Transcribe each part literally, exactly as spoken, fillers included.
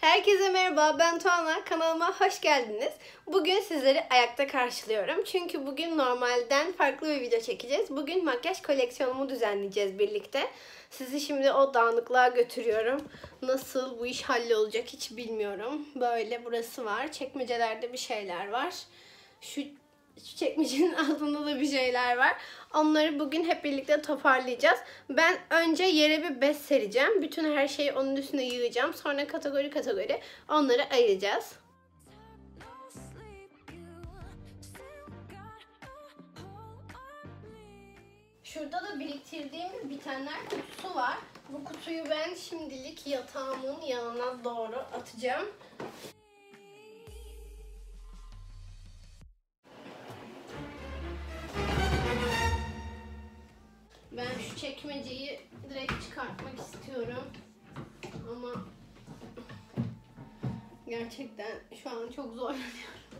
Herkese merhaba, ben Tuana. Kanalıma hoş geldiniz. Bugün sizleri ayakta karşılıyorum. Çünkü bugün normalden farklı bir video çekeceğiz. Bugün makyaj koleksiyonumu düzenleyeceğiz birlikte. Sizi şimdi o dağınıklığa götürüyorum. Nasıl bu iş hallolacak hiç bilmiyorum. Böyle burası var. Çekmecelerde bir şeyler var. Şu Şu çekmecenin altında da bir şeyler var. Onları bugün hep birlikte toparlayacağız. Ben önce yere bir bez sereceğim. Bütün her şeyi onun üstüne yığacağım. Sonra kategori kategori onları ayıracağız. Şurada da biriktirdiğim bitenler kutusu var. Bu kutuyu ben şimdilik yatağımın yanına doğru atacağım. Ben şu çekmeceyi direkt çıkartmak istiyorum. Ama gerçekten şu an çok zorlanıyorum.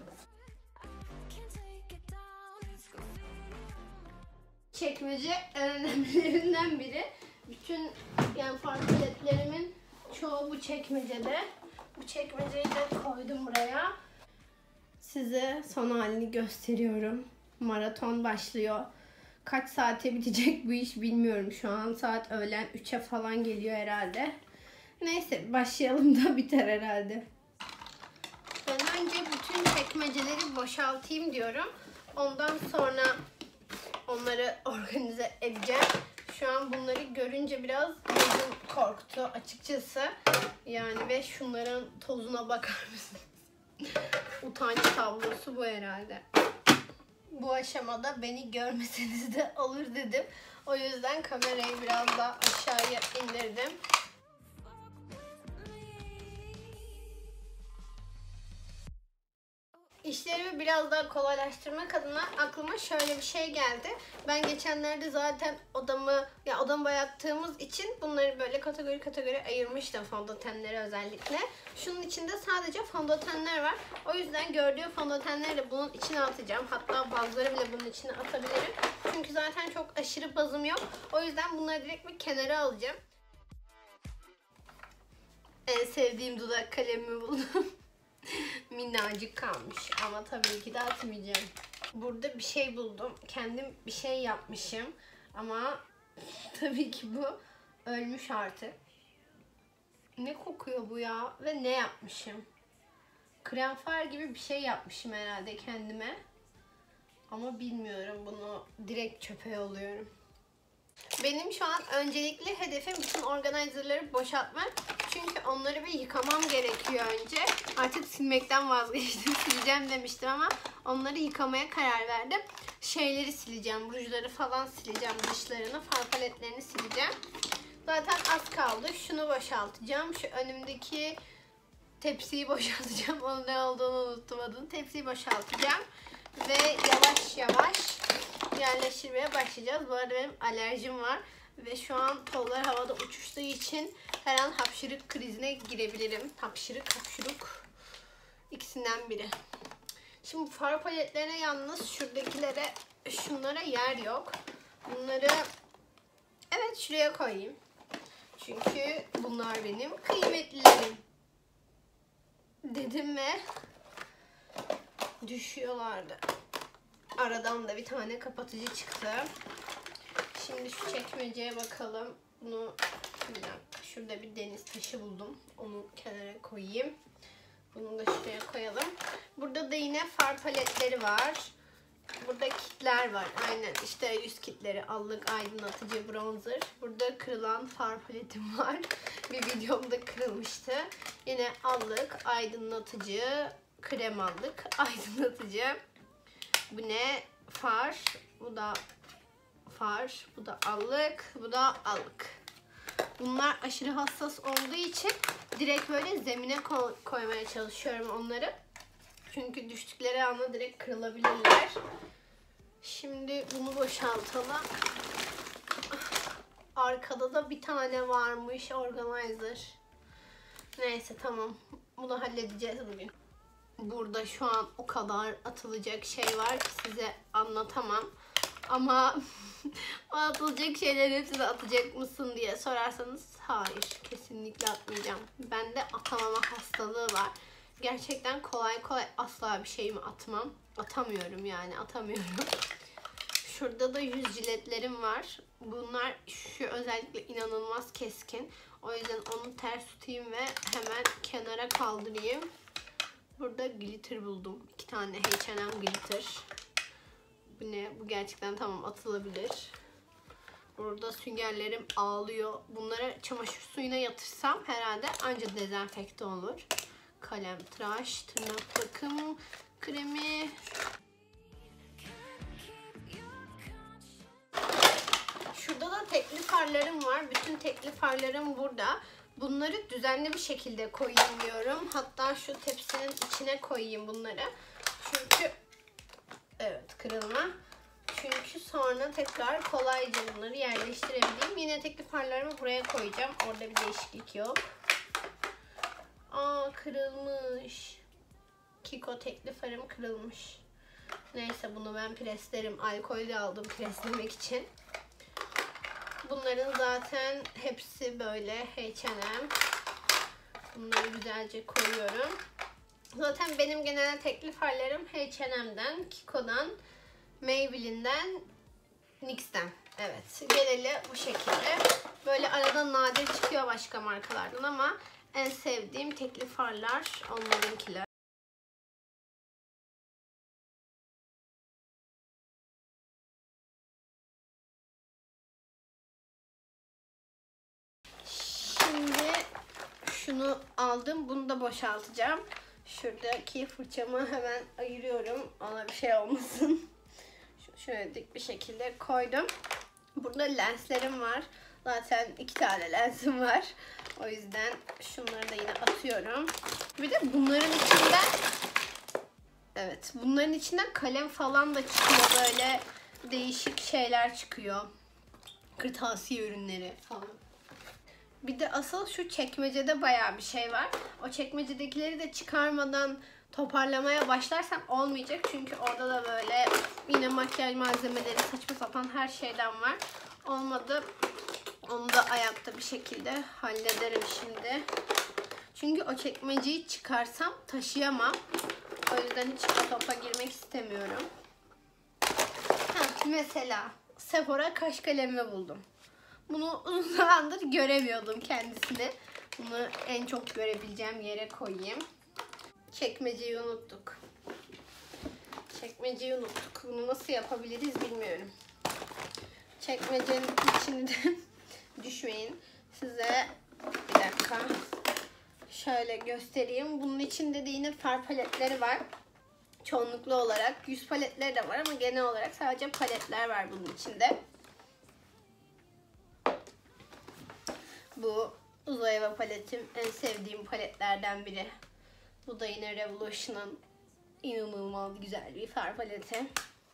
Çekmece en önemlilerinden biri. Bütün yani farklı ledlerimin çoğu bu çekmecede. Bu çekmeceyi de koydum buraya. Size son halini gösteriyorum. Maraton başlıyor. Kaç saate bitecek bu iş bilmiyorum şu an. Saat öğlen üçe falan geliyor herhalde. Neyse başlayalım da biter herhalde. Ben önce bütün çekmeceleri boşaltayım diyorum. Ondan sonra onları organize edeceğim. Şu an bunları görünce biraz gözüm korktu açıkçası. Yani ve şunların tozuna bakar mısınız? Utanç tablosu bu herhalde. Bu aşamada beni görmeseniz de olur dedim. O yüzden kamerayı biraz daha aşağıya indirdim. İşlerimi biraz daha kolaylaştırmak adına aklıma şöyle bir şey geldi. Ben geçenlerde zaten odamı, ya odamı boyattığımız için bunları böyle kategori kategori ayırmıştım, fondötenleri özellikle. Şunun içinde sadece fondötenler var. O yüzden gördüğüm fondötenleri de bunun içine atacağım. Hatta bazıları bile bunun içine atabilirim. Çünkü zaten çok aşırı bazım yok. O yüzden bunları direkt bir kenara alacağım. En sevdiğim dudak kalemimi buldum. Minnacık kalmış ama tabii ki de atmayacağım. Burada bir şey buldum. Kendim bir şey yapmışım ama tabii ki bu ölmüş artık. Ne kokuyor bu ya? Ve ne yapmışım? Krem far gibi bir şey yapmışım herhalde kendime. Ama bilmiyorum, bunu direkt çöpe yolluyorum. Benim şu an öncelikli hedefim bütün organizerları boşaltmak. Çünkü onları bir yıkamam gerekiyor önce. Artık silmekten vazgeçtim. Sileceğim demiştim ama onları yıkamaya karar verdim. Şeyleri sileceğim. Rujları falan sileceğim. Dışlarını, far paletlerini sileceğim. Zaten az kaldı. Şunu boşaltacağım. Şu önümdeki tepsiyi boşaltacağım. Onun ne olduğunu unuttum adını. Tepsiyi boşaltacağım. Ve yavaş yavaş yerleştirmeye başlayacağız. Bu arada benim alerjim var. Ve şu an tollar havada uçuştuğu için her an hapşırık krizine girebilirim. Hapşırık, hapşuruk. İkisinden biri. Şimdi far paletlerine yalnız şuradakilere, şunlara yer yok. Bunları evet şuraya koyayım. Çünkü bunlar benim kıymetlilerim. Dedim ve düşüyorlardı. Aradan da bir tane kapatıcı çıktı. Şimdi şu çekmeceye bakalım. Bunu bir dakika. Şurada bir deniz taşı buldum. Onu kenara koyayım. Bunu da şuraya koyalım. Burada da yine far paletleri var. Burada kitler var. Aynen işte yüz kitleri, allık, aydınlatıcı, bronzer. Burada kırılan far paletim var. Bir videomda kırılmıştı. Yine allık, aydınlatıcı, krem allık, aydınlatıcı. Bu ne? Far. Bu da far. Bu da allık. Bu da allık. Bunlar aşırı hassas olduğu için direkt böyle zemine koy koymaya çalışıyorum onları. Çünkü düştükleri anda direkt kırılabilirler. Şimdi bunu boşaltalım. Arkada da bir tane varmış organizer. Neyse tamam. Bunu halledeceğiz bugün. Burada şu an o kadar atılacak şey var ki size anlatamam. Ama O atılacak şeylerin hepsini atacak mısın diye sorarsanız hayır, kesinlikle atmayacağım. Bende atamama hastalığı var. Gerçekten kolay kolay asla bir şeyimi atmam. Atamıyorum yani, atamıyorum. Şurada da yüz jiletlerim var. Bunlar şu özellikle inanılmaz keskin. O yüzden onu ters tutayım ve hemen kenara kaldırayım. Burada glitter buldum. İki tane H and M glitter. Bu ne? Bu gerçekten tamam, atılabilir. Burada süngerlerim ağlıyor. Bunları çamaşır suyuna yatırsam herhalde anca dezenfekte olur. Kalem, tıraş, tırnak bakım kremi. Şurada da tekli farlarım var. Bütün tekli farlarım burada. Bunları düzenli bir şekilde koyayım diyorum. Hatta şu tepsinin içine koyayım bunları. Çünkü evet, kırılma. Çünkü sonra tekrar kolayca bunları yerleştirebileyim. Yine tekli farlarımı buraya koyacağım. Orada bir değişiklik yok. Aa, kırılmış. Kiko tekli farım kırılmış. Neyse, bunu ben preslerim. Alkolü aldım preslemek için. Bunların zaten hepsi böyle H and M. Bunları güzelce koyuyorum. Zaten benim genel tekli farlarım H and M'den, Kiko'dan, Maybelline'den, N Y X'ten. Evet, geneli bu şekilde. Böyle arada nadir çıkıyor başka markalardan ama en sevdiğim tekli farlar onlarınkiler. Şimdi şunu aldım. Bunu da boşaltacağım. Şuradaki fırçamı hemen ayırıyorum. Ona bir şey olmasın. Şöyle dik bir şekilde koydum. Burada lenslerim var. Zaten iki tane lensim var. O yüzden şunları da yine atıyorum. Bir de bunların içinden evet, bunların içinden kalem falan da çıkıyor. Böyle değişik şeyler çıkıyor. Kırtasiye ürünleri falan. Bir de asıl şu çekmecede bayağı bir şey var. O çekmecedekileri de çıkarmadan toparlamaya başlarsam olmayacak. Çünkü orada da böyle yine makyaj malzemeleri, saçma sapan her şeyden var. Olmadı. Onu da ayakta bir şekilde hallederim şimdi. Çünkü o çekmeceyi çıkarsam taşıyamam. O yüzden hiç o topa girmek istemiyorum. Heh, mesela Sephora kaş kalemi buldum. Bunu uzun zamandır göremiyordum kendisini. Bunu en çok görebileceğim yere koyayım. Çekmeceyi unuttuk. Çekmeceyi unuttuk. Bunu nasıl yapabiliriz bilmiyorum. Çekmecenin içinde düşmeyin. Size bir dakika şöyle göstereyim. Bunun içinde de yine far paletleri var. Çoğunluklu olarak yüz paletleri de var ama genel olarak sadece paletler var bunun içinde. Bu Zoeva paletim, en sevdiğim paletlerden biri. Bu da yine Revolution'ın inanılmaz güzel bir far paleti.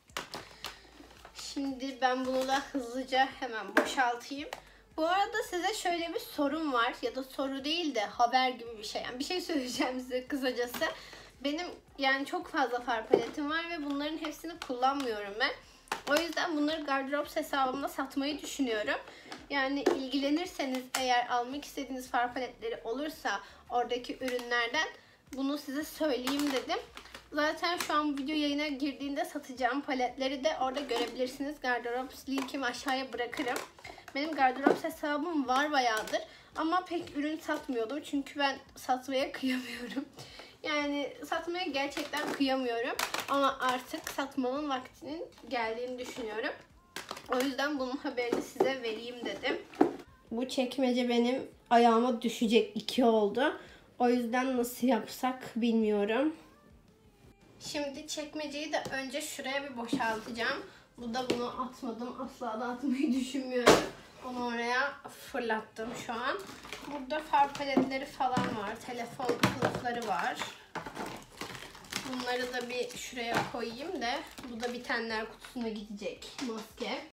Şimdi ben bunu da hızlıca hemen boşaltayım. Bu arada size şöyle bir sorum var, ya da soru değil de haber gibi bir şey. Yani bir şey söyleyeceğim size kısacası. Benim yani çok fazla far paletim var ve bunların hepsini kullanmıyorum ben. O yüzden bunları Gardrops hesabımda satmayı düşünüyorum. Yani ilgilenirseniz eğer, almak istediğiniz far paletleri olursa oradaki ürünlerden, bunu size söyleyeyim dedim. Zaten şu an bu video yayına girdiğinde satacağım paletleri de orada görebilirsiniz. Gardrops linkimi aşağıya bırakırım. Benim Gardrops hesabım var bayağıdır ama pek ürün satmıyordum çünkü ben satmaya kıyamıyorum. Yani satmaya gerçekten kıyamıyorum ama artık satmanın vaktinin geldiğini düşünüyorum. O yüzden bunun haberini size vereyim dedim. Bu çekmece benim ayağıma düşecek iki oldu. O yüzden nasıl yapsak bilmiyorum. Şimdi çekmeceyi de önce şuraya bir boşaltacağım. Bu da, bunu atmadım. Asla da atmayı düşünmüyorum. Onu oraya fırlattım şu an. Burada far paletleri falan var. Telefon kılıfları var. Bunları da bir şuraya koyayım da. Bu da bitenler kutusuna gidecek. Maske.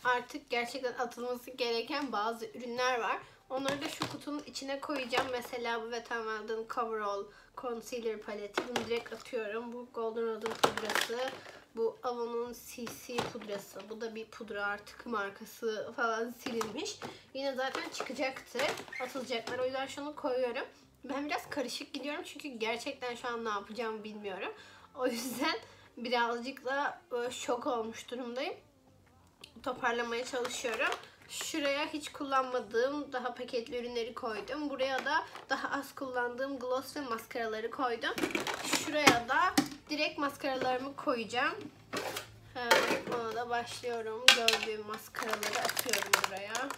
artık gerçekten atılması gereken bazı ürünler var. Onları da şu kutunun içine koyacağım. Mesela bu Wet n Wild'ın Coverall Concealer paleti. Bunu direkt atıyorum. Bu Golden Rose'un pudrası. Bu Avon'un C C pudrası. Bu da bir pudra, artık markası falan silinmiş. Yine zaten çıkacaktır. Atılacaklar. O yüzden şunu koyuyorum. Ben biraz karışık gidiyorum çünkü gerçekten şu an ne yapacağımı bilmiyorum. O yüzden birazcık da şok olmuş durumdayım. Toparlamaya çalışıyorum. Şuraya hiç kullanmadığım daha paketli ürünleri koydum. Buraya da daha az kullandığım gloss ve maskaraları koydum. Şuraya da direkt maskaralarımı koyacağım. Hemen ona da başlıyorum. Gördüğüm maskaraları atıyorum buraya.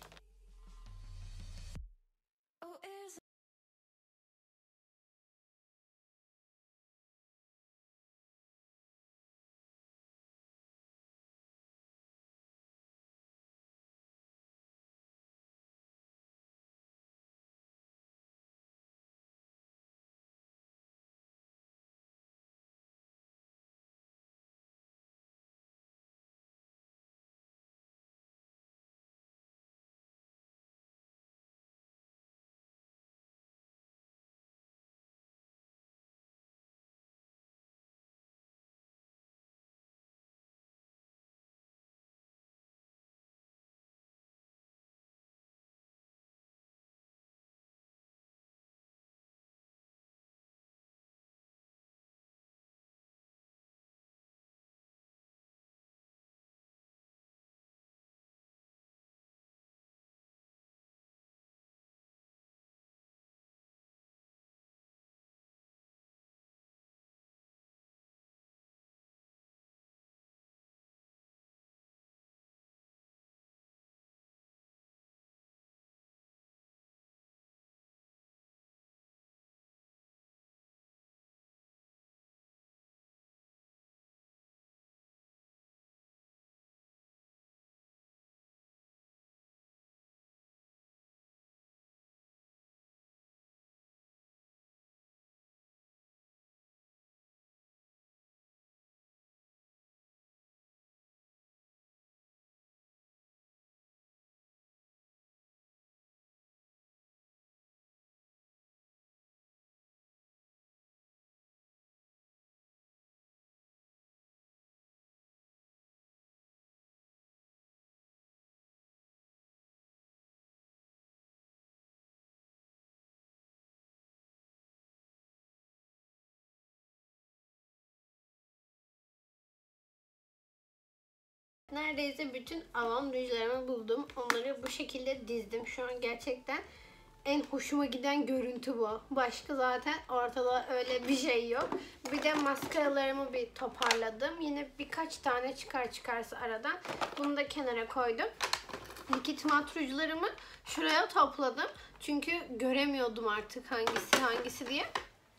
Neredeyse bütün Avon rujlarımı buldum. Onları bu şekilde dizdim. Şu an gerçekten en hoşuma giden görüntü bu. Başka zaten ortada öyle bir şey yok. Bir de maskaralarımı bir toparladım. Yine birkaç tane çıkar çıkarsa aradan. Bunu da kenara koydum. Likit mat rujlarımı şuraya topladım. Çünkü göremiyordum artık hangisi hangisi diye.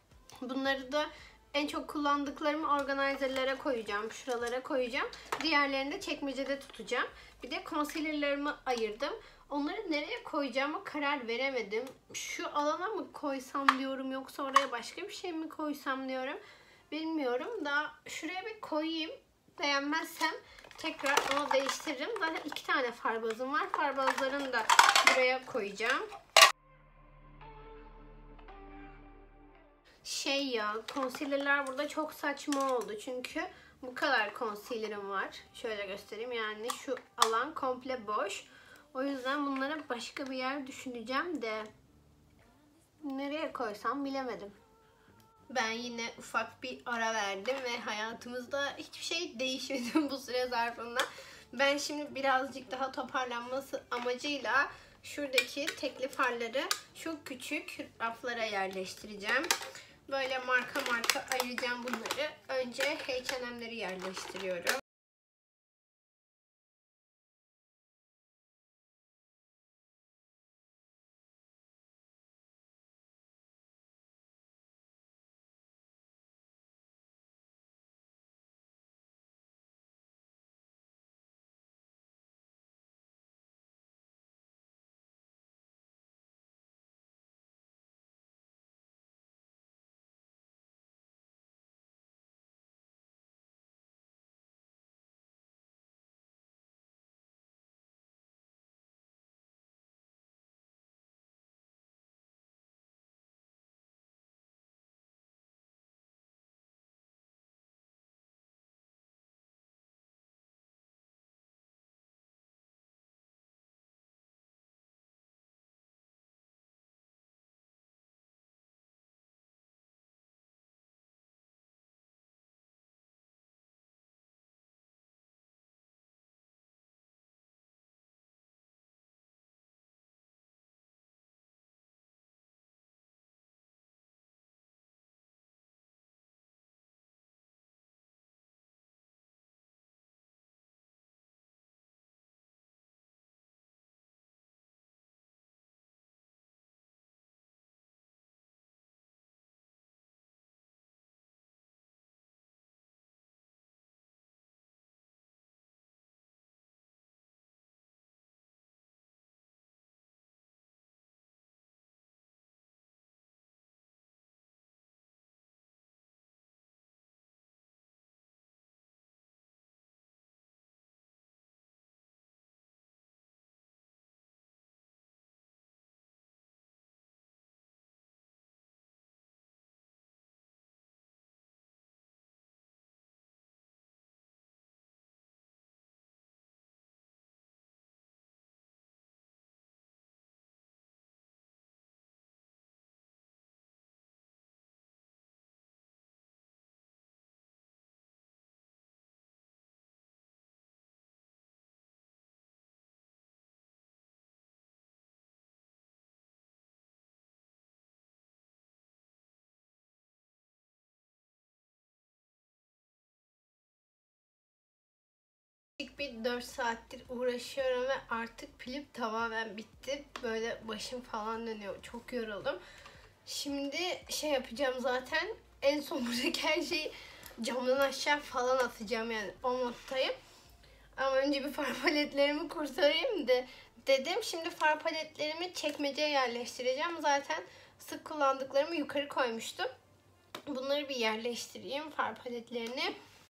Bunları da en çok kullandıklarımı organizerlere koyacağım. Şuralara koyacağım. Diğerlerini de çekmecede tutacağım. Bir de concealer'larımı ayırdım. Onları nereye koyacağıma karar veremedim. Şu alana mı koysam diyorum, yoksa oraya başka bir şey mi koysam diyorum. Bilmiyorum. Daha şuraya bir koyayım. Beğenmezsem tekrar onu değiştiririm. Zaten iki tane farbazım var. Farbazlarını da buraya koyacağım. Şey ya, concealer'lar burada çok saçma oldu. Çünkü bu kadar concealer'ım var. Şöyle göstereyim. Yani şu alan komple boş. O yüzden bunlara başka bir yer düşüneceğim de nereye koysam bilemedim. Ben yine ufak bir ara verdim ve hayatımızda hiçbir şey değişmedi bu süre zarfında. Ben şimdi birazcık daha toparlanması amacıyla şuradaki tekli farları şu küçük raflara yerleştireceğim. Böyle marka marka ayıracağım bunları. Önce H and M'leri yerleştiriyorum. yaklaşık bir dört saattir uğraşıyorum ve artık pilim tamamen bitti. Böyle başım falan dönüyor. Çok yoruldum. Şimdi şey yapacağım zaten. En son buradaki her şeyi camdan aşağı falan atacağım, yani o moddayım. Ama önce bir far paletlerimi kurtarayım da dedim. Şimdi far paletlerimi çekmeceye yerleştireceğim. Zaten sık kullandıklarımı yukarı koymuştum. Bunları bir yerleştireyim, far paletlerini.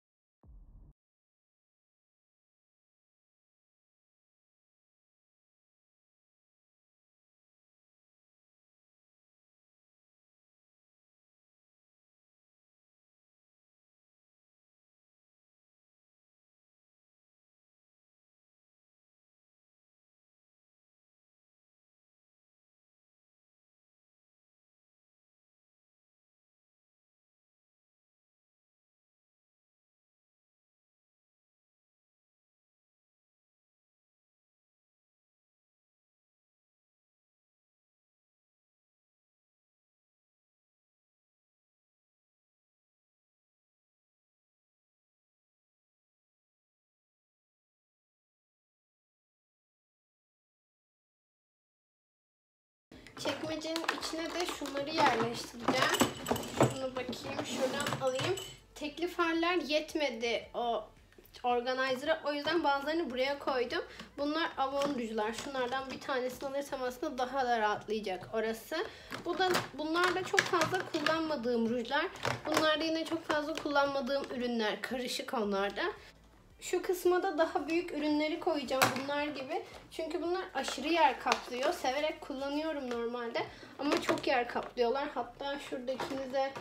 Çekmecenin içine de şunları yerleştireceğim. Şunu bakayım, şuradan alayım. Tekli farlar yetmedi o organizer'a. O yüzden bazılarını buraya koydum. Bunlar Avon rujlar. Şunlardan bir tanesini alırsam aslında daha da rahatlayacak orası. Bu da, bunlar da çok fazla kullanmadığım rujlar. Bunlar da yine çok fazla kullanmadığım ürünler. Karışık onlar da. Şu kısma da daha büyük ürünleri koyacağım bunlar gibi. Çünkü bunlar aşırı yer kaplıyor. Severek kullanıyorum normalde. Ama çok yer kaplıyorlar. Hatta şuradakini de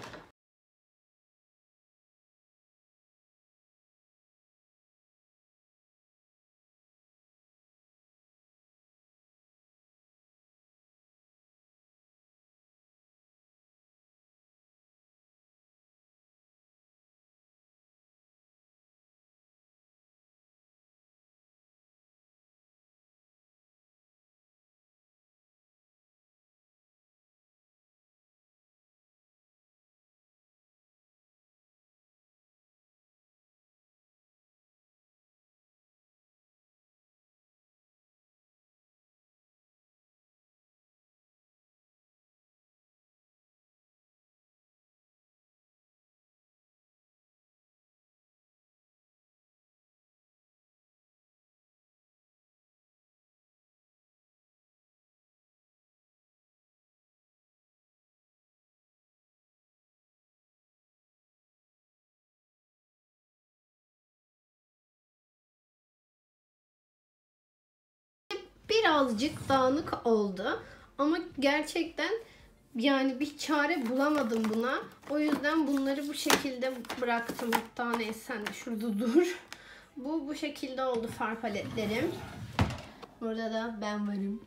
birazcık dağınık oldu. Ama gerçekten yani bir çare bulamadım buna. O yüzden bunları bu şekilde bıraktım. Hatta neyse, sen de şurada dur. Bu bu şekilde oldu far paletlerim. Burada da ben varım.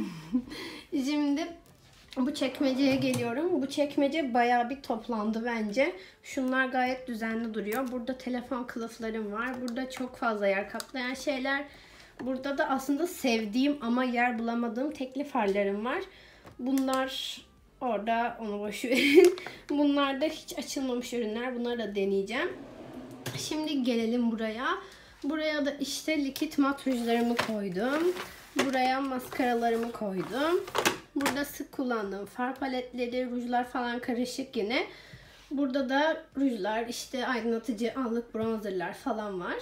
Şimdi bu çekmeceye geliyorum. Bu çekmece bayağı bir toplandı bence. Şunlar gayet düzenli duruyor. Burada telefon kılıflarım var. Burada çok fazla yer kaplayan şeyler. Burada da aslında sevdiğim ama yer bulamadığım tekli farlarım var. Bunlar orada, onu boş verin. Bunlar da hiç açılmamış ürünler. Bunları da deneyeceğim. Şimdi gelelim buraya. Buraya da işte likit mat rujlarımı koydum. Buraya maskaralarımı koydum. Burada sık kullandığım far paletleri, rujlar falan karışık yine. Burada da rujlar, işte aydınlatıcı, allık, bronzerlar falan var.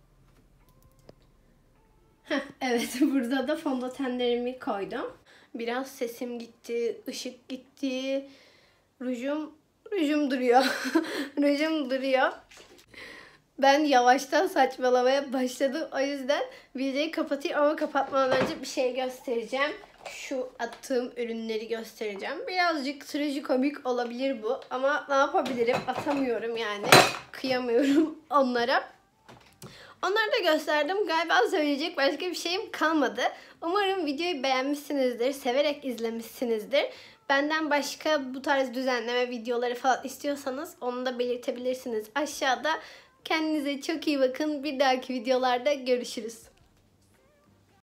Heh, evet, burada da fondötenlerimi koydum. Biraz sesim gitti, ışık gitti. Rujum, rujum duruyor. Rujum duruyor. Ben yavaştan saçmalamaya başladım. O yüzden videoyu kapatayım ama kapatmadan önce bir şey göstereceğim. Şu attığım ürünleri göstereceğim. Birazcık trajikomik olabilir bu. Ama ne yapabilirim? Atamıyorum yani. Kıyamıyorum onlara. Onları da gösterdim. Galiba söyleyecek başka bir şeyim kalmadı. Umarım videoyu beğenmişsinizdir. Severek izlemişsinizdir. Benden başka bu tarz düzenleme videoları falan istiyorsanız onu da belirtebilirsiniz aşağıda. Kendinize çok iyi bakın. Bir dahaki videolarda görüşürüz.